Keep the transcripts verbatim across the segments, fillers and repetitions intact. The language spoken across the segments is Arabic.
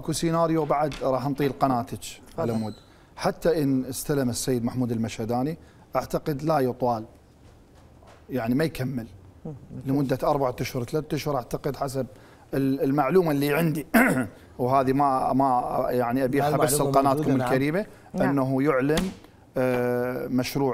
اكو سيناريو بعد راح نطيل قناتك على مود. حتى ان استلم السيد محمود المشهداني اعتقد لا يطال، يعني ما يكمل لمده اربعة اشهر ثلاثة اشهر اعتقد حسب المعلومه اللي عندي وهذه ما ما يعني ابيعها بس لقناتكم الكريمه. نعم. انه يعلن مشروع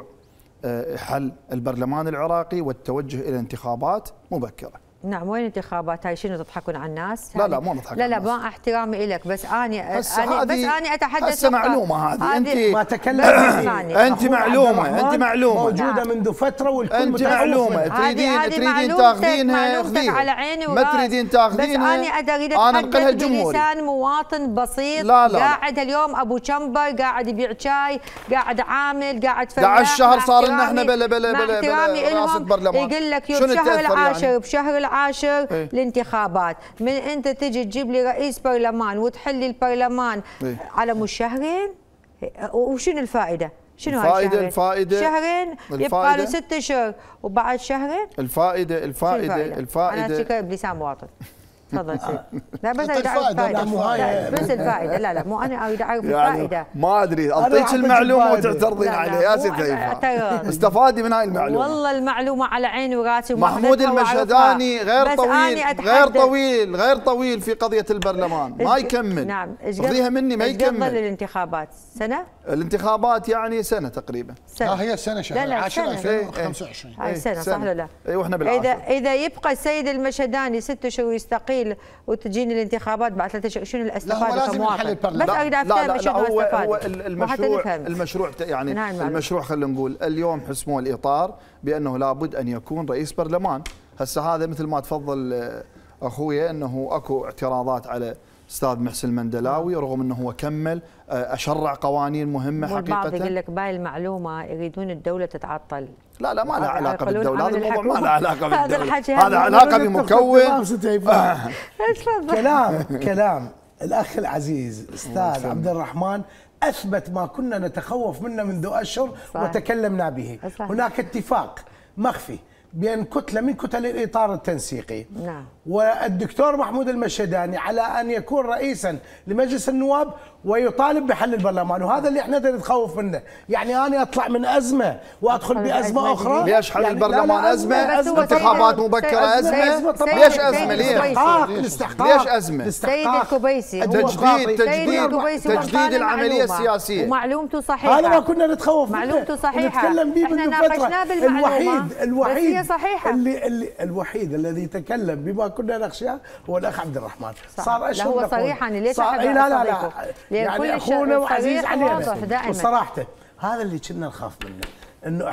حل البرلمان العراقي والتوجه الى انتخابات مبكره. نعم. وين انتخابات هاي؟ شنو تضحكون على الناس؟ لا لا مو نضحك. لا لا ما احترامي لك، بس اني بس اني اتحدث. هسه معلومه هذه انت ما تكلمت انت معلومه انت معلومه موجوده منذ فتره والكل انت معلومه تريدين تريدين تاخذينها معلومتك على عيني ما تريدين تاخذينها. بس انا اريد اتحدث بلسان مواطن بسيط. لا لا قاعد اليوم ابو شمبر قاعد يبيع شاي، قاعد عامل، قاعد فلاح. أحد عشر شهر صار لنا احنا بلا بلا بلا رئاسه برلمان. يقول لك يوم شهر العاشر بشهر العاشر ايه؟ الانتخابات، من انت تجي تجيب لي رئيس برلمان وتحل لي البرلمان ايه؟ على مش شهرين؟ وشنو الفائده؟ شنو الفائده؟ الفائده شهرين يبقى له ست اشهر وبعد شهرين الفائده الفائده الفائده, الفائدة. انا شكرا بلسان مواطن. تفضل سيد. لا بس اريد اعرف الفائده. بس الفائده. لا لا مو انا اريد اعرف الفائده. يعني ما ادري اعطيك المعلومه وتعترضين عليها يا ست هيفاء. استفادي من هاي المعلومه. والله المعلومه على عيني وراسي. محمود المشهداني غير طويل غير طويل غير طويل في قضيه البرلمان ما يكمل. نعم. خذيها مني ما يكمل. قبل الانتخابات سنه؟ الانتخابات يعني سنه تقريبا. سنه. اه هي سنه شهر عشرة ألفين وخمسة وعشرين. هاي سنه صح ولا لا؟ اي واحنا بالعاشر. اذا اذا يبقى السيد المشهداني ست اشهر ويستقيل وتجيني الانتخابات بعد ثلاث اشهر، شنو الاستفاده كمواطن؟ بس اريد افهم شنو هو استفاد. هو المشروع المشروع يعني المشروع خلينا نقول اليوم حسموا الاطار بانه لابد ان يكون رئيس برلمان. هسه هذا مثل ما تفضل اخويا انه اكو اعتراضات على استاذ محسن المندلاوي رغم انه هو كمل اشرع قوانين مهمه حقيقه. البعض يقول لك باي المعلومه يريدون الدوله تتعطل. لا لا ما لها علاقه بالدوله، هذا الموضوع ما له علاقه بالدوله، هذا علاقه بمكون. كلام كلام الاخ العزيز استاذ عبد الرحمن اثبت ما كنا نتخوف منه منذ اشهر وتكلمنا به. هناك اتفاق مخفي بين كتله من كتل الاطار التنسيقي. نعم. والدكتور محمود المشهداني على ان يكون رئيسا لمجلس النواب ويطالب بحل البرلمان، وهذا اللي احنا نتخوف منه. يعني انا اطلع من ازمه وادخل بازمه اخرى. ليش حل يعني البرلمان لا لا أزمة؟ أزمة انتخابات مبكره ازمه. ليش ازمه؟ ليش؟ ليش ازمه؟ سيد الكبيسي تجديد تجديد تجديد العمليه السياسيه ومعلومته صحيحه. هذا ما كنا نتخوف منه. معلومته صحيحه. نتكلم به احنا ناقشناه بالمعلومه. الوحيد الوحيد هي صحيحه. اللي, اللي الوحيد الذي تكلم بما كنا نخشاه هو الاخ عبد الرحمن. صار اشهر هو صريحا ليش لا لا لا يعني اخونا وعزيز علينا وصراحته هذا اللي كنا نخاف منه، انه